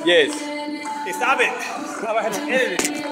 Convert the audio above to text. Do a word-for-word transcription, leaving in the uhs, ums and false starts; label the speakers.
Speaker 1: Yes.
Speaker 2: Hey, stop it. Stop, I had to edit it.